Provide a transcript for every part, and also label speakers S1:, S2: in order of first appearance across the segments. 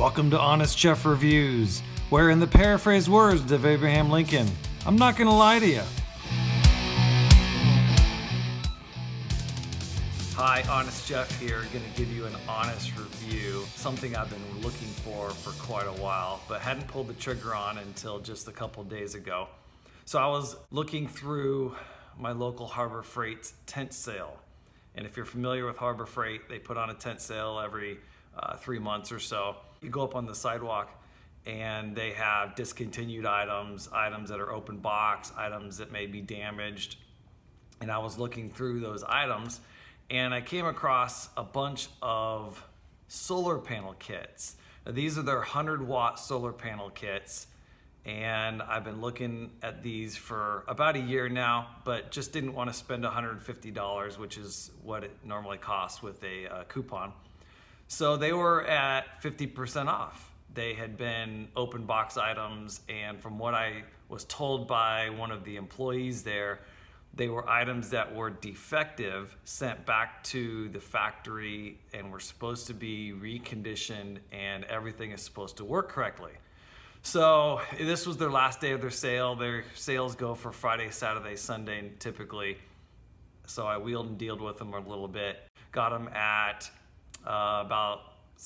S1: Welcome to Honest Chef Reviews, where in the paraphrased words of Abraham Lincoln, I'm not gonna lie to you. Hi, Honest Chef here, gonna give you an honest review, something I've been looking for quite a while, but hadn't pulled the trigger on until just a couple days ago. So I was looking through my local Harbor Freight tent sale. And if you're familiar with Harbor Freight, they put on a tent sale every 3 months or so. You go up on the sidewalk and they have discontinued items, items that are open box, items that may be damaged. And I was looking through those items and I came across a bunch of solar panel kits. Now, these are their 100-watt solar panel kits. And I've been looking at these for about a year now, but just didn't want to spend $150, which is what it normally costs with a coupon. So they were at 50% off. They had been open box items, and from what I was told by one of the employees there, they were items that were defective, sent back to the factory, and were supposed to be reconditioned, and everything is supposed to work correctly. So this was their last day of their sale. Their sales go for Friday, Saturday, Sunday typically. So I wheeled and dealed with them a little bit. Got them at about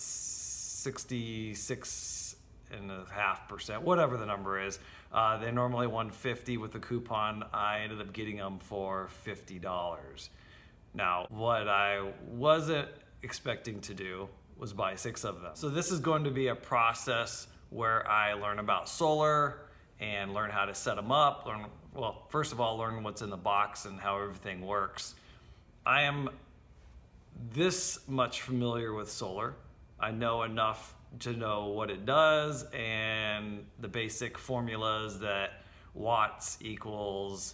S1: 66.5%, whatever the number is. They're normally $150 with the coupon. I ended up getting them for $50. Now, what I wasn't expecting to do was buy 6 of them. So this is going to be a process where I learn about solar and learn how to set them up. Well, first of all, learn what's in the box and how everything works. I am this much familiar with solar. I know enough to know what it does and the basic formulas that watts equals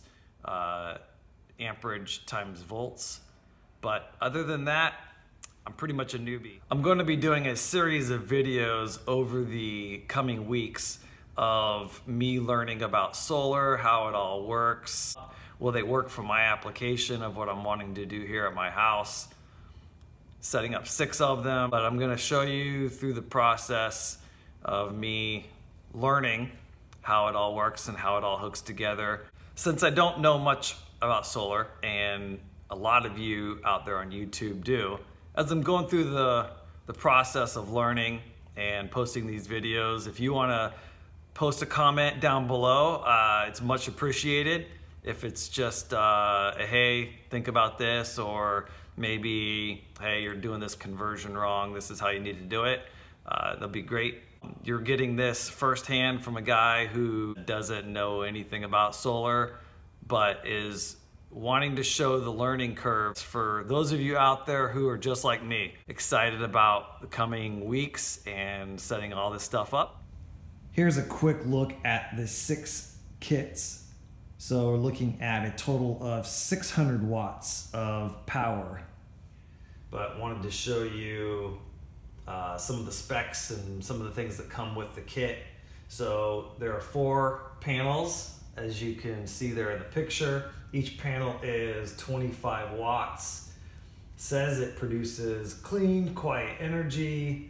S1: amperage times volts. But other than that, I'm pretty much a newbie. I'm going to be doing a series of videos over the coming weeks of me learning about solar, how it all works. Will they work for my application of what I'm wanting to do here at my house? Setting up 6 of them, but I'm gonna show you through the process of me learning how it all works and how it all hooks together. Since I don't know much about solar, and a lot of you out there on YouTube do, as I'm going through the process of learning and posting these videos, if you wanna post a comment down below, it's much appreciated. If it's just, hey, think about this, or maybe, hey, you're doing this conversion wrong, this is how you need to do it, that'll be great. You're getting this firsthand from a guy who doesn't know anything about solar, but is wanting to show the learning curves for those of you out there who are just like me, excited about the coming weeks and setting all this stuff up. Here's a quick look at the 6 kits. So we're looking at a total of 600 watts of power. But wanted to show you some of the specs and some of the things that come with the kit. So there are 4 panels, as you can see there in the picture. Each panel is 25 watts. Says it produces clean, quiet energy.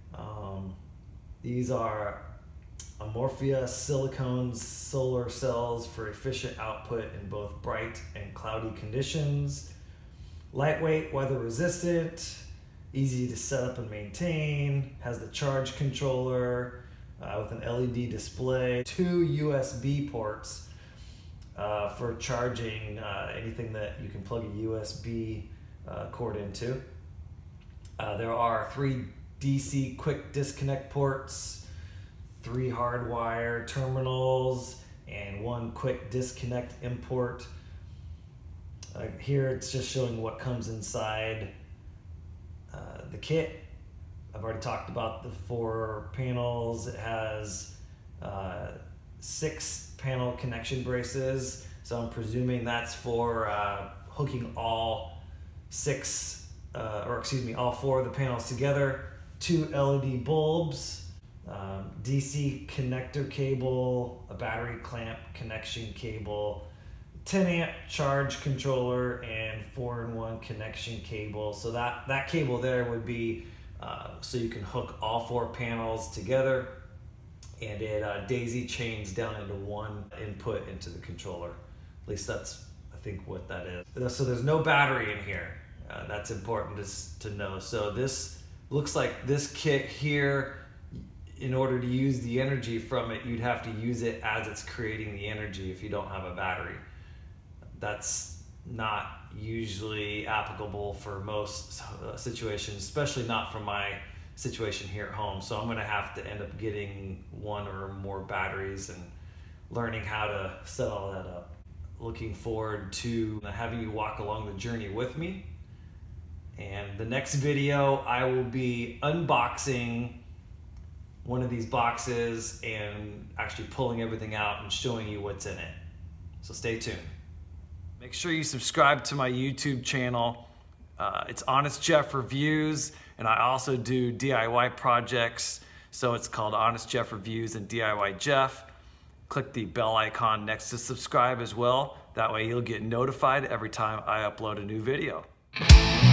S1: These are amorphous silicone solar cells for efficient output in both bright and cloudy conditions. Lightweight, weather resistant, easy to set up and maintain, has the charge controller with an LED display, 2 USB ports for charging anything that you can plug a USB cord into. There are 3 DC quick disconnect ports, 3 hardwire terminals, and 1 quick disconnect import. Here it's just showing what comes inside the kit. I've already talked about the 4 panels. It has 6 panel connection braces, so I'm presuming that's for hooking all 4 of the panels together. 2 LED bulbs, DC connector cable, a battery clamp connection cable, 10 amp charge controller, and 4-in-1 connection cable. So that cable there would be so you can hook all 4 panels together, and it daisy chains down into one input into the controller. At least that's, I think, what that is. So there's no battery in here. That's important to know. So this looks like this kit here, in order to use the energy from it, you'd have to use it as it's creating the energy if you don't have a battery. That's not usually applicable for most situations, especially not for my situation here at home. So I'm gonna have to end up getting 1 or more batteries and learning how to set all that up. Looking forward to having you walk along the journey with me. And the next video, I will be unboxing one of these boxes and actually pulling everything out and showing you what's in it. So stay tuned. Make sure you subscribe to my YouTube channel. It's Honest Jeff Reviews, and I also do DIY projects. So it's called Honest Jeff Reviews and DIY Jeff. Click the bell icon next to subscribe as well. That way you'll get notified every time I upload a new video.